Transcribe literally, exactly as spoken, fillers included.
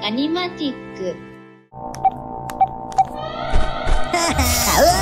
アニマティック。 うわ